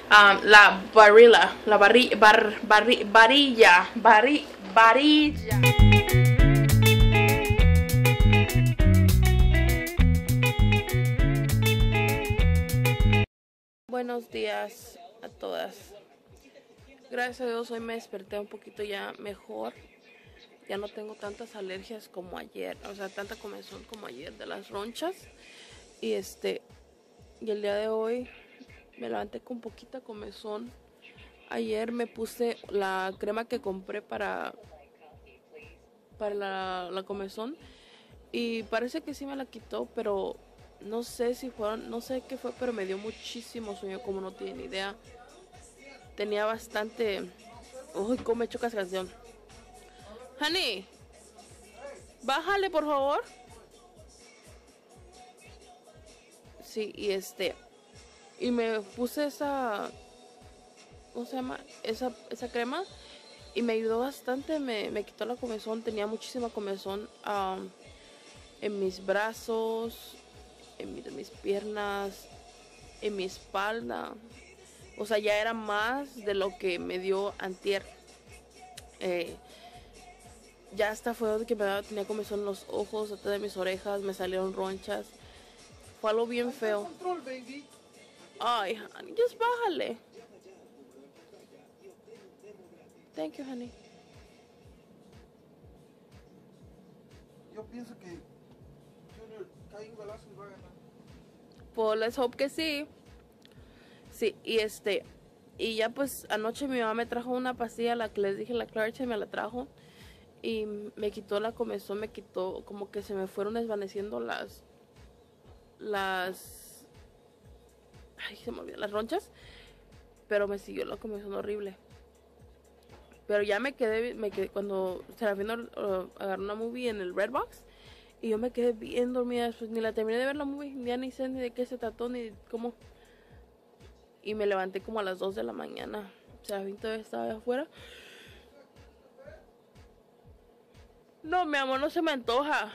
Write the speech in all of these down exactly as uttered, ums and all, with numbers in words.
um, la varilla, la barri, bar, barri, varilla, barri, varilla. Buenos días a todas. Gracias a Dios hoy me desperté un poquito ya mejor. Ya no tengo tantas alergias como ayer, o sea, tanta comezón como ayer de las ronchas. Y este, y el día de hoy me levanté con poquita comezón. Ayer me puse la crema que compré para, para la, la comezón y parece que sí me la quitó, pero no sé si fueron, no sé qué fue, pero me dio muchísimo sueño, como no tienen idea. Tenía bastante... Uy, cómo me he hecho cascación. Honey, bájale por favor. Sí, y este, y me puse esa, ¿cómo se llama? Esa, esa crema y me ayudó bastante, me, me quitó la comezón, tenía muchísima comezón um, en mis brazos, en, mi, en mis piernas, en mi espalda. O sea, ya era más de lo que me dio antier. Eh, ya hasta fue que me daba, tenía comezón en los ojos, atrás de mis orejas, me salieron ronchas. Fue algo bien feo. Ay, honey, just bájale. Thank you, honey. Yo pienso que Junior Caín Velázquez va a ganar. Pues let's hope que sí. Sí, y este, y ya pues anoche mi mamá me trajo una pastilla, la que les dije, la Clarche, me la trajo. Y me quitó la comezón, me quitó, como que se me fueron desvaneciendo las, las, ay, se me olvidó, las ronchas. Pero me siguió la comezón horrible. Pero ya me quedé, me quedé cuando Serafina uh, agarró una movie en el Redbox. Y yo me quedé bien dormida, después ni la terminé de ver la movie, ya ni sé ni de qué se trató, ni cómo. Y me levanté como a las dos de la mañana. Serafina todavía estaba allá afuera. No, mi amor, no se me antoja.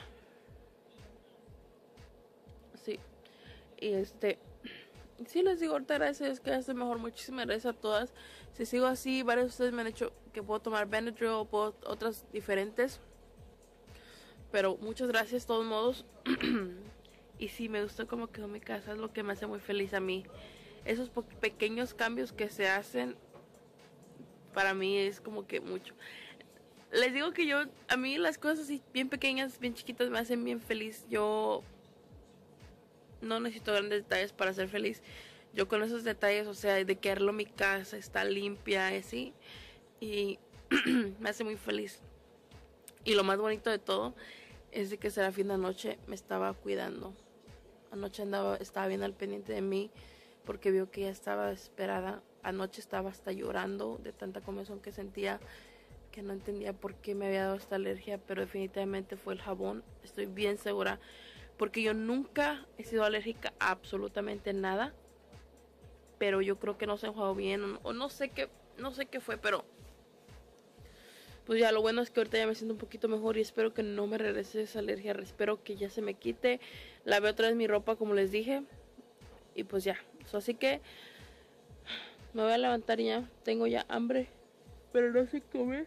Sí. Y este... Sí, les digo, ahorita gracias, que hace mejor. Muchísimas gracias a todas. Si sigo así, varios de ustedes me han dicho que puedo tomar Benadryl, puedo otras diferentes. Pero muchas gracias de todos modos. Y sí, me gusta cómo quedó mi casa, es lo que me hace muy feliz a mí. Esos pequeños cambios que se hacen, para mí es como que mucho. Les digo que yo, a mí las cosas así bien pequeñas, bien chiquitas me hacen bien feliz. Yo no necesito grandes detalles para ser feliz. Yo con esos detalles, o sea, de que arreglo mi casa, está limpia y así, y me hace muy feliz. Y lo más bonito de todo es de que Serafina anoche me estaba cuidando. Anoche andaba, estaba bien al pendiente de mí porque vio que ya estaba desesperada. Anoche estaba hasta llorando de tanta comezón que sentía, que no entendía por qué me había dado esta alergia, pero definitivamente fue el jabón. Estoy bien segura, porque yo nunca he sido alérgica a absolutamente nada, pero yo creo que no se enjuagó bien, o, o no sé qué, no sé qué fue, pero pues ya lo bueno es que ahorita ya me siento un poquito mejor y espero que no me regrese esa alergia, espero que ya se me quite. Lavé otra vez mi ropa como les dije y pues ya, so, así que me voy a levantar ya, tengo ya hambre, pero no sé comer.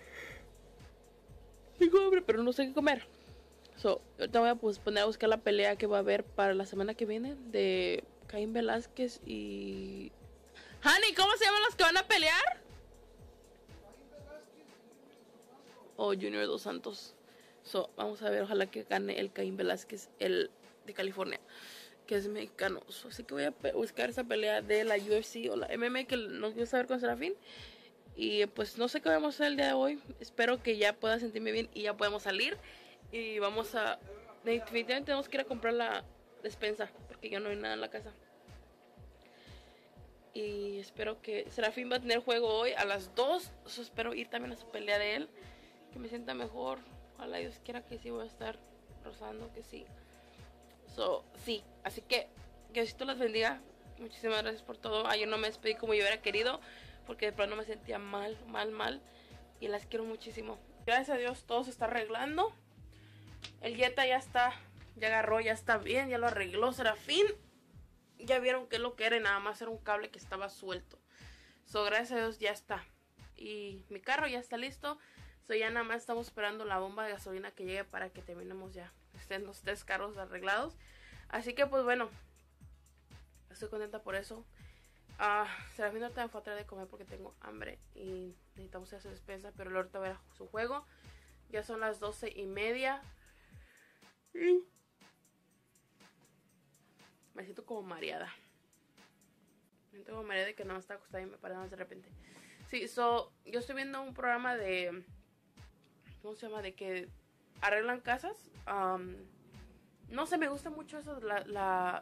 Tengo hambre, pero no sé qué comer. So, ahorita voy a pues, poner a buscar la pelea que va a haber para la semana que viene de Caín Velázquez y... Honey, ¿cómo se llaman los que van a pelear? O Junior Dos Santos. So, vamos a ver, ojalá que gane el Caín Velázquez, el de California, que es mexicano. So, así que voy a buscar esa pelea de la U F C o la M M A que nos gusta ver con Serafín. Y pues no sé qué vamos a hacer el día de hoy. Espero que ya pueda sentirme bien y ya podemos salir. Y vamos a... Definitivamente tenemos que ir a comprar la despensa, porque ya no hay nada en la casa. Y espero que... Serafín va a tener juego hoy a las dos. So, espero ir también a su pelea de él, que me sienta mejor. Ojalá Dios quiera que sí voy a estar rozando, que sí. So, sí, así que que Diosito las bendiga. Muchísimas gracias por todo. Ayer no me despedí como yo hubiera querido, porque de plano me sentía mal, mal, mal. Y las quiero muchísimo. Gracias a Dios todo se está arreglando. El Jetta ya está, ya agarró, ya está bien, ya lo arregló Serafín. ya vieron qué es lo que era y nada más era un cable que estaba suelto. So, gracias a Dios ya está. Y mi carro ya está listo. So, ya nada más estamos esperando la bomba de gasolina que llegue para que terminemos ya. Estén los tres carros arreglados. Así que pues bueno, estoy contenta por eso. Uh, Serafín ahorita me fue a traer de comer porque tengo hambre y necesitamos hacer despensa. Pero ahorita va a ver su juego. Ya son las doce y media. Y me siento como mareada. Me siento como mareada de que no me está acostada y me paramos de repente. Sí, so, yo estoy viendo un programa de... ¿Cómo se llama? De que arreglan casas. Um, no sé, me gusta mucho eso. La, la,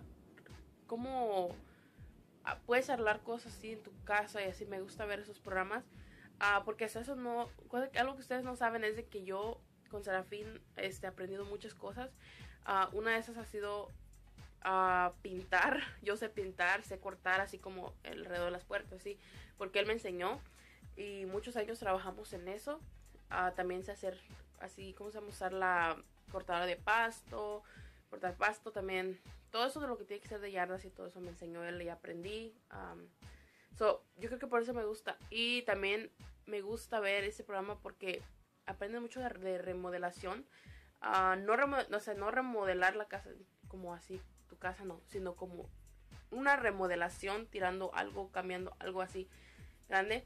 cómo puedes arreglar cosas así en tu casa y así. Me gusta ver esos programas. Uh, porque eso no... Algo que ustedes no saben es de que yo con Serafín este, he aprendido muchas cosas. Uh, una de esas ha sido... a pintar. Yo sé pintar, sé cortar así como alrededor de las puertas, sí, porque él me enseñó y muchos años trabajamos en eso. Uh, también sé hacer así, ¿cómo se llama? Usar la cortadora de pasto, cortar pasto también. Todo eso de lo que tiene que ser de yardas y todo eso me enseñó él y aprendí. Um, so, yo creo que por eso me gusta. Y también me gusta ver ese programa porque aprende mucho de, de remodelación. Uh, no, remo no, sé, no remodelar la casa como así, tu casa no, sino como una remodelación, tirando algo, cambiando algo así grande.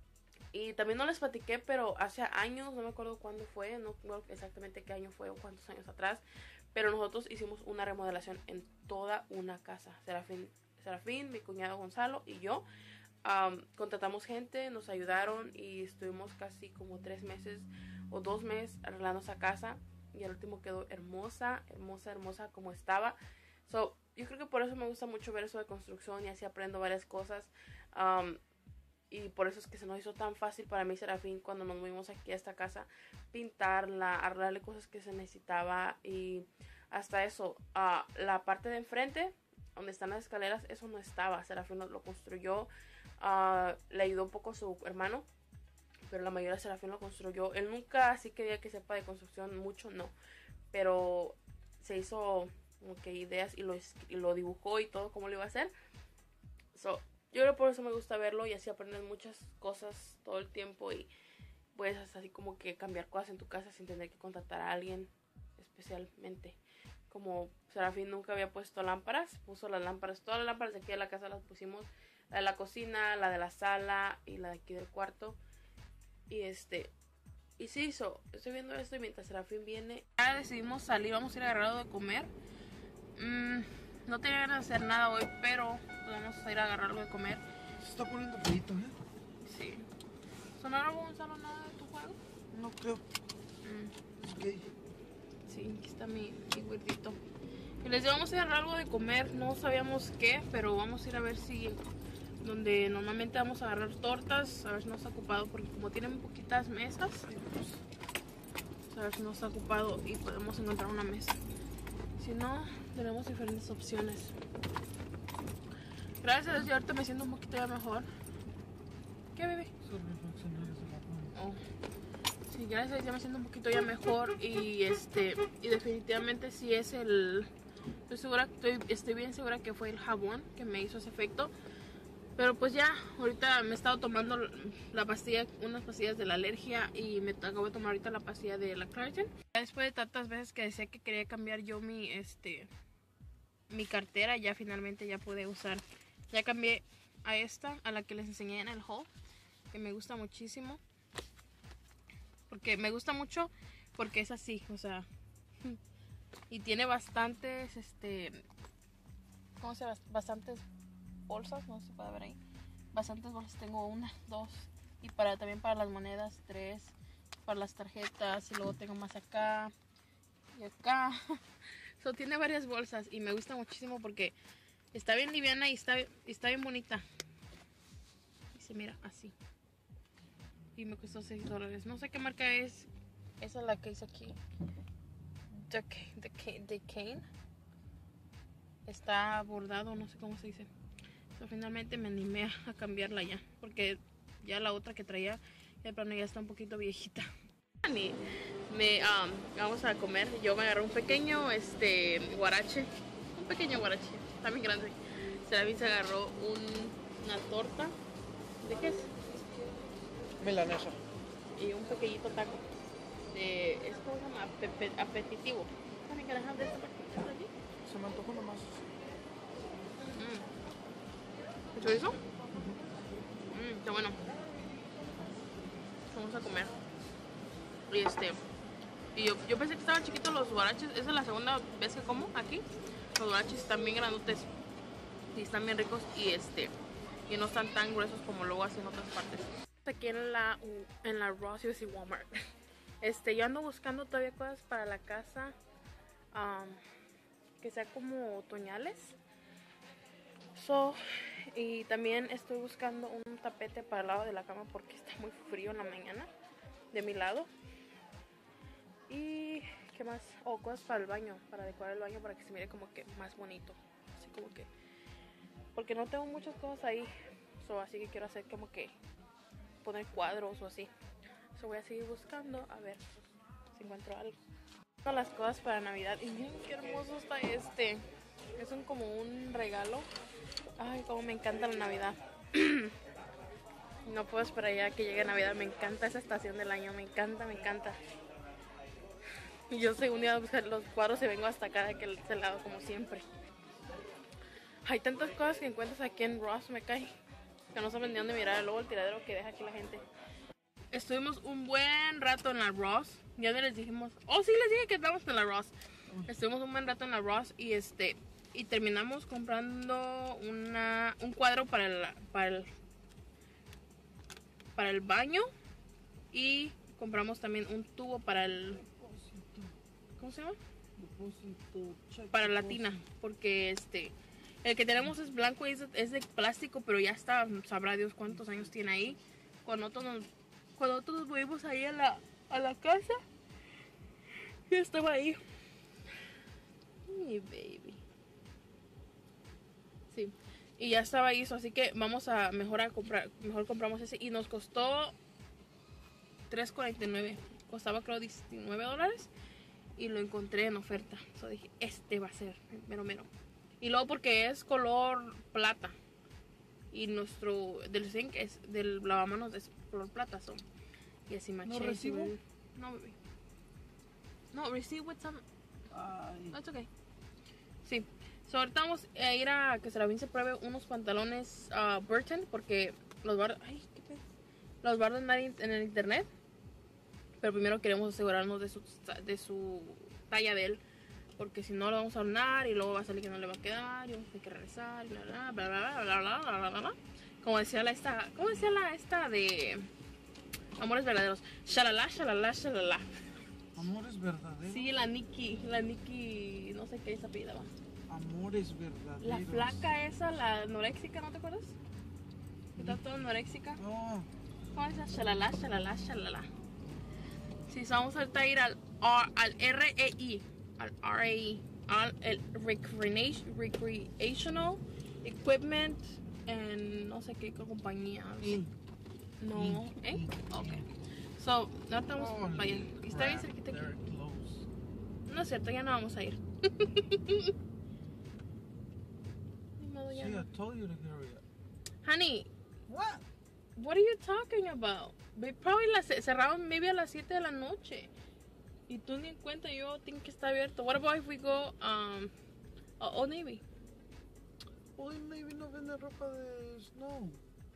Y también no les platiqué, pero hace años, no me acuerdo cuándo fue, no recuerdo exactamente qué año fue o cuántos años atrás, pero nosotros hicimos una remodelación en toda una casa. Serafín, Serafín, mi cuñado Gonzalo y yo um, contratamos gente, nos ayudaron y estuvimos casi como tres meses o dos meses arreglando esa casa. Y al último quedó hermosa, hermosa, hermosa como estaba. So, yo creo que por eso me gusta mucho ver eso de construcción y así aprendo varias cosas. Um, y por eso es que se nos hizo tan fácil para mí, Serafín, cuando nos movimos aquí a esta casa, pintarla, arreglarle cosas que se necesitaba. Y hasta eso, uh, la parte de enfrente, donde están las escaleras, eso no estaba. Serafín lo, lo construyó, uh, le ayudó un poco a su hermano, pero la mayoría de Serafín lo construyó. Él nunca así quería que sepa de construcción mucho, no. Pero se hizo como que ideas y lo, y lo dibujó y todo cómo lo iba a hacer. So, yo creo por eso me gusta verlo y así aprendes muchas cosas todo el tiempo y puedes así como que cambiar cosas en tu casa sin tener que contratar a alguien especialmente. Como Serafín nunca había puesto lámparas, puso las lámparas, todas las lámparas de aquí de la casa las pusimos. La de la cocina, la de la sala y la de aquí del cuarto. Y este, y sí hizo, estoy viendo esto y mientras Serafín viene, ya decidimos salir, vamos a ir a agarrar algo de comer. Mm, no tenía ganas de hacer nada hoy, pero vamos a ir a agarrar algo de comer. Se está poniendo feito, ¿eh? Sí. ¿Sonaron Gonzalo nada de tu juego? No creo. Mm. Es gay. Sí, aquí está mi, mi güerdito. Y les digo, vamos a ir a agarrar algo de comer, no sabíamos qué, pero vamos a ir a ver si... donde normalmente vamos a agarrar tortas, a ver si no está ocupado, porque como tienen poquitas mesas, pues, a ver si no está ocupado y podemos encontrar una mesa. Si no, tenemos diferentes opciones. Gracias a Dios, yo ahorita me siento un poquito ya mejor. ¿Qué, bebé? Oh. Sí, gracias a Dios ya me siento un poquito ya mejor y este y definitivamente sí es el... Estoy segura, estoy, estoy bien segura que fue el jabón que me hizo ese efecto. Pero pues ya, ahorita me he estado tomando la pastilla, unas pastillas de la alergia y me acabo de tomar ahorita la pastilla de la Claritin. Después de tantas veces que decía que quería cambiar yo mi, este, mi cartera, ya finalmente ya pude usar. Ya cambié a esta, a la que les enseñé en el haul, que me gusta muchísimo. Porque me gusta mucho porque es así, o sea, y tiene bastantes, este, ¿cómo se llama? Bastantes bolsas, no se puede ver ahí, bastantes bolsas, tengo una, dos, y para también para las monedas, tres, para las tarjetas, y luego tengo más acá y acá. So, tiene varias bolsas y me gusta muchísimo porque está bien liviana y está, y está bien bonita y se mira así y me costó seis dólares. No sé qué marca es, esa es la que hice aquí, The, the, the Cane, está bordado, no sé cómo se dice. So, finalmente me animé a cambiarla ya, porque ya la otra que traía de plano ya está un poquito viejita. Me, me um, vamos a comer. Yo me agarré un pequeño este guarache, un pequeño guarache, está bien grande. Seravín se agarró un, una torta. ¿De qué es? Milanesa. Y un pequeñito taco. De, es como se llama Ape- apetitivo. ¿Saben que dejan de esta partida allí? Se me antojó nomás. Mm. ¿El chorizo? Mmm, está bueno. Vamos a comer. Y este. Y yo, yo pensé que estaban chiquitos los guaraches. Esa es la segunda vez que como aquí. Los guaraches están bien grandotes. Y están bien ricos. Y este. Y no están tan gruesos como luego hacen en otras partes. Aquí en la, en la Ross y Walmart. Este, yo ando buscando todavía cosas para la casa. Um, que sea como otoñales. So, y también estoy buscando un tapete para el lado de la cama porque está muy frío en la mañana de mi lado. Y qué más, o oh, cosas para el baño, para decorar el baño para que se mire como que más bonito, así como que, porque no tengo muchas cosas ahí, so, así que quiero hacer como que poner cuadros o así. So, voy a seguir buscando a ver si encuentro algo. Todas las cosas para Navidad y miren qué hermoso está este. Es un como un regalo. Ay, como me encanta la Navidad. No puedo esperar ya que llegue Navidad. Me encanta esa estación del año. Me encanta, me encanta. Y yo sé un día a buscar los cuadros y vengo hasta acá de aquel lado como siempre. Hay tantas cosas que encuentras aquí en Ross, me cae. Que no saben de dónde mirar. Luego el tiradero que deja aquí la gente. Estuvimos un buen rato en la Ross. Ya no les dijimos. Oh, sí, les dije que estábamos en la Ross. Estuvimos un buen rato en la Ross y este. Y terminamos comprando una, un cuadro para el, para el para el baño. Y compramos también un tubo para el. ¿Cómo se llama? Para la tina. Porque este. El que tenemos es blanco y es, es de plástico, pero ya está. Sabrá Dios cuántos años tiene ahí. Cuando nosotros nos, cuando nosotros nos movimos ahí a la, a la casa. Ya estaba ahí. Mi baby. Sí. Y ya estaba ahí, así que vamos a mejor a comprar, mejor compramos ese y nos costó tres cuarenta y nueve. Costaba creo diecinueve dólares y lo encontré en oferta. So dije, este va a ser el mero mero. Y luego porque es color plata y nuestro del zinc es del lavamanos es color plata, son. Y así manché. ¿No recibo? No, baby. No, receive with some. Ay. That's okay. Sí. So, ahorita vamos a ir a que Seravín se pruebe unos pantalones uh, Burton porque los va ay, qué pedo. Los va a ordenar en el internet. Pero primero queremos asegurarnos de su de su talla de él, porque si no lo vamos a ordenar y luego va a salir que no le va a quedar y vamos a tener que regresar y bla bla bla bla bla bla bla bla bla bla. Como decía la esta, ¿cómo decía la esta de Amores Verdaderos? Shalala, shalala, shalala. Amores verdaderos. Sí, la Nikki, la Nikki, no sé qué esa pida va. Amores verdaderos. La flaca esa, la anoréxica, ¿no te acuerdas? Está toda anoréxica. No. ¿Cómo es esa? Shalala, shalala, shalala. Sí, so vamos ahorita a ir al, al R E I, al R E I, al el Recreation, Recreational Equipment en no sé qué compañía. Y. No, ¿eh? Ok. So, ahorita vamos Oh, para allá. Y está bien cerquita aquí. No es cierto, ya no vamos a ir. See, I told you to hurry up. Honey, What? what are you talking about? Probably las cerraron maybe a las siete de la noche. Y tú ni en cuenta, yo tengo que estar abierto. What about if we go um, a Old Navy? Old Navy no vende ropa de snow.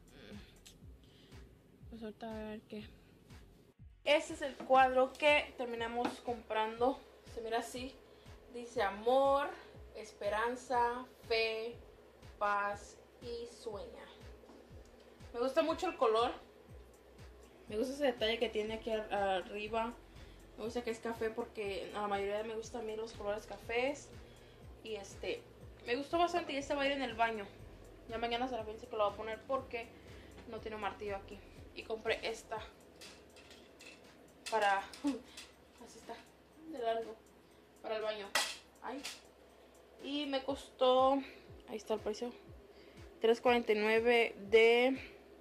Pues ahorita a ver qué. Este es el cuadro que terminamos comprando. Se mira así. Dice amor, esperanza, fe, paz y sueña. Me gusta mucho el color. Me gusta ese detalle que tiene aquí arriba. Me gusta que es café porque a la mayoría me gustan a mí los colores cafés. Y este, me gustó bastante y este va a ir en el baño. Ya mañana se la pensé que lo voy a poner porque no tiene martillo aquí. Y compré esta para, así está, de largo, para el baño. Ay. Y me costó, ahí está el precio, tres cuarenta y nueve de,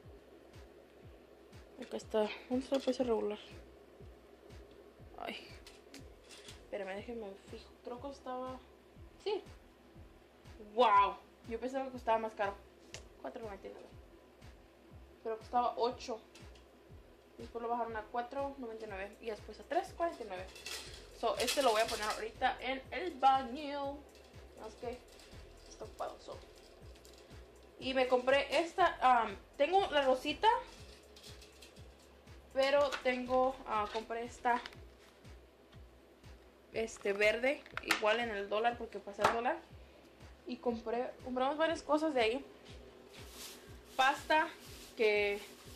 acá está, ¿dónde está el precio regular? Ay, espérame, déjenme fijo, creo que estaba, sí, wow, Yo pensaba que costaba más caro. cuatro noventa y nueve. Pero costaba ocho. Después lo bajaron a cuatro noventa y nueve. Y después a tres cuarenta y nueve. So, este lo voy a poner ahorita en el baño. Es que está ocupado. So. Y me compré esta. Um, tengo la rosita. Pero tengo. Uh, compré esta. Este verde. Igual en el dólar. Porque pasé el dólar. Y compré. Compramos varias cosas de ahí. Pasta. Que.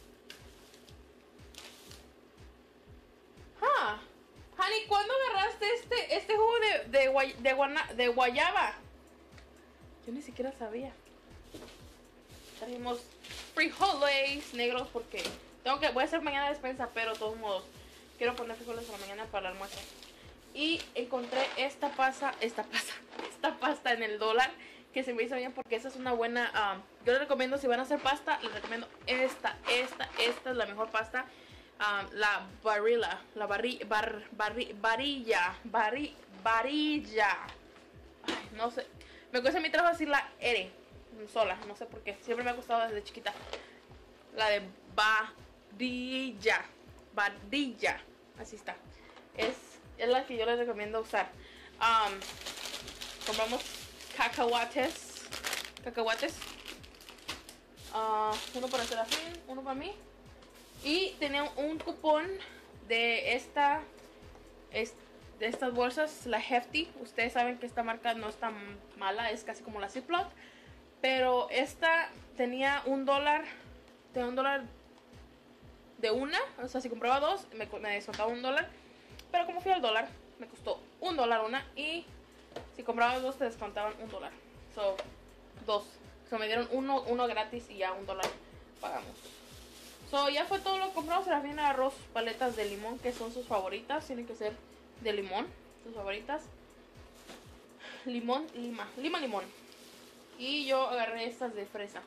Ah. Honey, ¿cuándo agarraste este, este jugo de, de, guay, de, guana, de guayaba? Yo ni siquiera sabía. Trajimos frijoles negros porque tengo que, voy a hacer mañana despensa, pero de todos modos quiero poner frijoles a la mañana para el almuerzo. Y encontré esta pasta, esta pasta, esta pasta en el dólar que se me hizo bien porque esa es una buena. Um, yo les recomiendo, si van a hacer pasta, les recomiendo esta, esta, esta es la mejor pasta. Um, la Barilla, la barri, bar, barri, varilla, barri, varilla. Ay, no sé, me cuesta mi trabajo decir la R sola, no sé por qué, siempre me ha gustado desde chiquita. La de varilla, varilla, así está. Es, es la que yo les recomiendo usar. Um, compramos cacahuates, cacahuates. Uh, uno para Serafín, uno para mí. Y tenía un cupón de esta es, de estas bolsas, la Hefty. Ustedes saben que esta marca no es tan mala, es casi como la Ziploc. Pero esta tenía un dólar, tenía un dólar de una. O sea, si compraba dos, me, me descontaba un dólar. Pero como fui al dólar, me costó un dólar una. Y si comprabas dos, te descontaban un dólar. So, dos. So, me dieron uno, uno gratis y ya un dólar pagamos. So, ya fue todo lo que compramos. Serafín arroz, paletas de limón, que son sus favoritas. Tienen que ser de limón, sus favoritas. Limón, lima, lima, limón. Y yo agarré estas de fresa.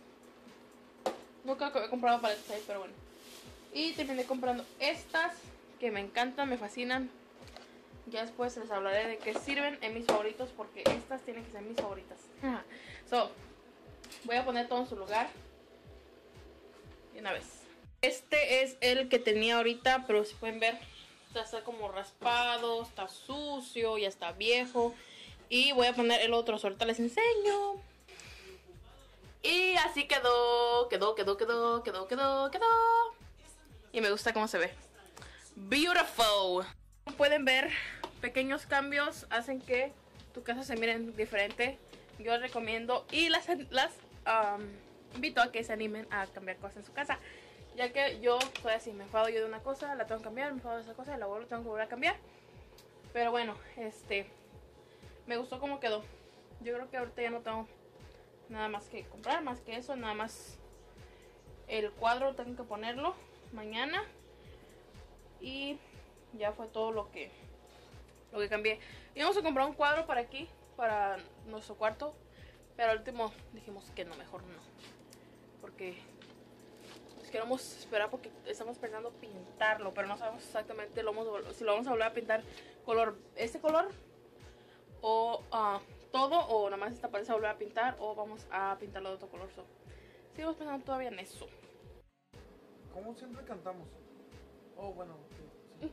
Nunca he comprado paletas ahí, pero bueno. Y terminé comprando estas, que me encantan, me fascinan. Ya después les hablaré de qué sirven en mis favoritos, porque estas tienen que ser mis favoritas. So, voy a poner todo en su lugar. Y una vez. Este es el que tenía ahorita, pero si pueden ver, está como raspado, está sucio, ya está viejo. Y voy a poner el otro, ahorita les enseño. Y así quedó, quedó, quedó, quedó, quedó, quedó, quedó. Y me gusta cómo se ve. Beautiful. Pueden ver, pequeños cambios hacen que tu casa se mire diferente. Yo les recomiendo y las, las um, invito a que se animen a cambiar cosas en su casa. Ya que yo soy así, me enfado yo de una cosa, la tengo que cambiar, me enfado de esa cosa y la vuelvo, tengo que volver a cambiar. Pero bueno, este, me gustó cómo quedó. Yo creo que ahorita ya no tengo nada más que comprar, más que eso, nada más el cuadro tengo que ponerlo mañana. Y ya fue todo lo que, lo que cambié. Íbamos a comprar un cuadro para aquí, para nuestro cuarto, pero al último dijimos que no, mejor no. Porque pues queremos esperar porque estamos pensando pintarlo, pero no sabemos exactamente lo vamos a, si lo vamos a volver a pintar color, este color o uh, todo, o nada más esta pared se va a volver a pintar, o vamos a pintarlo de otro color. So, seguimos pensando todavía en eso. Como siempre cantamos. Oh, bueno, sí.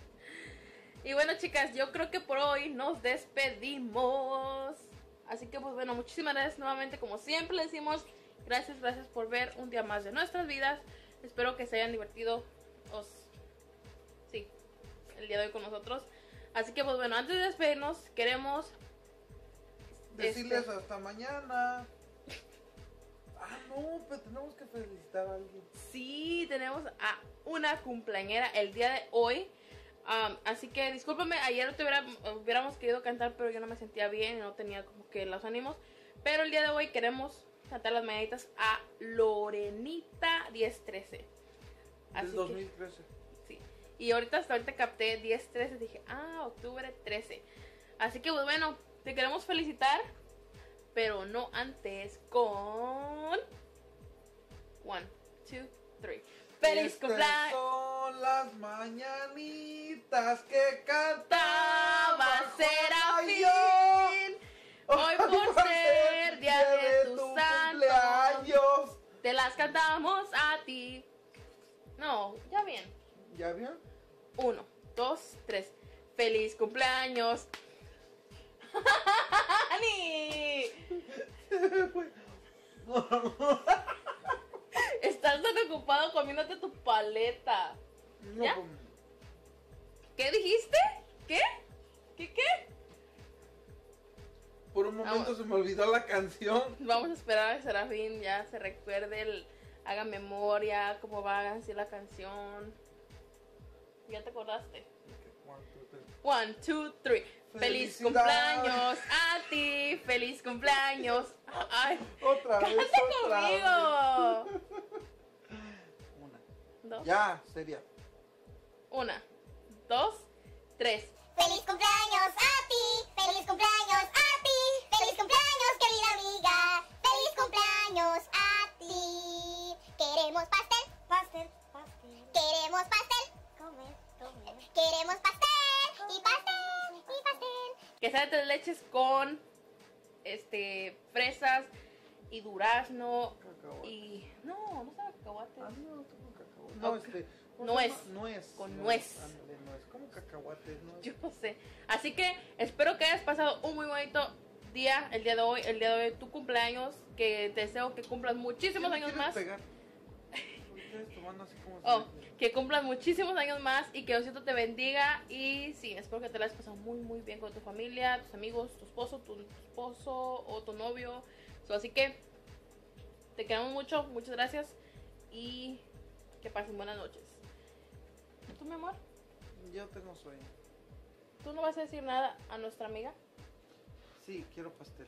Y bueno, chicas, yo creo que por hoy nos despedimos. Así que pues bueno, muchísimas gracias nuevamente, como siempre le decimos. Gracias, gracias por ver un día más de nuestras vidas. Espero que se hayan divertido os, sí, el día de hoy con nosotros. Así que pues bueno, antes de despedirnos, queremos decirles este, hasta mañana. Ah, no, pero tenemos que felicitar a alguien. Sí, tenemos a una cumpleañera el día de hoy. Um, así que discúlpame, ayer te hubiera, hubiéramos querido cantar, pero yo no me sentía bien y no tenía como que los ánimos. Pero el día de hoy queremos cantar las mañanitas a Lorenita diez trece. Del dos mil trece. Que, sí. Y ahorita hasta ahorita capté diez trece, dije, ah, octubre trece. Así que pues bueno, te queremos felicitar, pero no antes con one, two, three. ¡Feliz cumpleaños! Son las mañanitas que cantaba Serafín. yo. Hoy por ser día de te las cantamos a ti. No, ya bien. ¿Ya vio? Uno, dos, tres. ¡Feliz cumpleaños! ¡Ani! Estás tan ocupado comiéndote tu paleta. No, ¿Ya? pues, ¿Qué dijiste? ¿Qué? ¿Qué qué? por un momento Vamos. se me olvidó la canción. Vamos a esperar a que Serafín ya se recuerde, el, haga memoria, cómo va a decir la canción. ¿Ya te acordaste? One, two, three. ¡Feliz Felicidades. cumpleaños a ti! ¡Feliz cumpleaños! ¡Ay! Otra vez, ¡Canta otra conmigo! vez. Una. Dos. Ya, sería. Una, dos, tres. ¡Feliz cumpleaños a ti! ¡Feliz cumpleaños a ti! ¡Feliz cumpleaños, querida amiga! ¡Feliz cumpleaños a ti! ¡Queremos pastel! ¡Pastel! ¡Pastel! ¡Queremos pastel! ¡Comer! ¡Comer! ¡Queremos pastel! ¡Y pastel! ¡Y pastel! Que sea de tres leches con este fresas y durazno Cacahuate. y no, no sabe cacahuate. Ah, no, como cacahuate. No, Ok. este. ¿cómo Nuez. se llama? Nuez. Con nuez. Ándale, nuez. ¿Cómo cacahuate? Nuez. Yo no sé. Así que espero que hayas pasado un muy bonito día el día de hoy, el día de hoy tu cumpleaños, que te deseo que cumplas muchísimos ¿Sí me años quieres más. pegar? ¿Por qué estás tomando así como Oh, si- que cumplas muchísimos años más y que Diosito te bendiga. Y sí, espero que te la hayas pasado muy, muy bien con tu familia, tus amigos, tu esposo, tu esposo o tu novio. So, así que te queremos mucho, muchas gracias y que pasen buenas noches. ¿Tú, mi amor? Yo tengo sueño. ¿Tú no vas a decir nada a nuestra amiga? Sí, quiero pastel.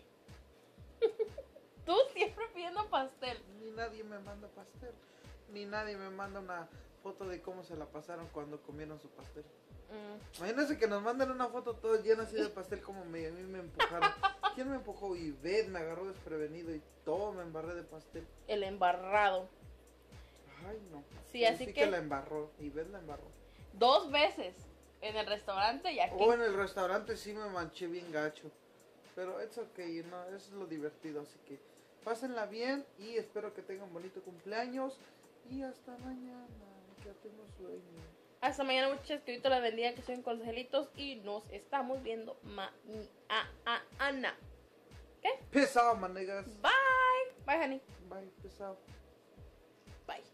Tú siempre pidiendo pastel. Ni nadie me manda pastel. Ni nadie me manda una foto de cómo se la pasaron cuando comieron su pastel. Mm, Imagínense que nos manden una foto todos llena así de pastel como me, a mí me empujaron. ¿Quién me empujó? Y Beth me agarró desprevenido y todo me embarré de pastel. el embarrado. Ay, no. Sí, así sí que- que la embarró. Y Beth la embarró. Dos veces en el restaurante y aquí. O en el restaurante sí me manché bien gacho. Pero es ok, no, eso es lo divertido. Así que pásenla bien y espero que tengan bonito cumpleaños. Y hasta mañana, que ya tengo sueño. Hasta mañana, muchachos, que Dios te la bendiga, que soy con angelitos y nos estamos viendo mañana. Peace out, my niggas. Bye. Bye, honey. Bye, peace out. Bye.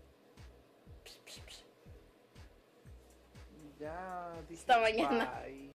Ya, dije Hasta mañana. bye.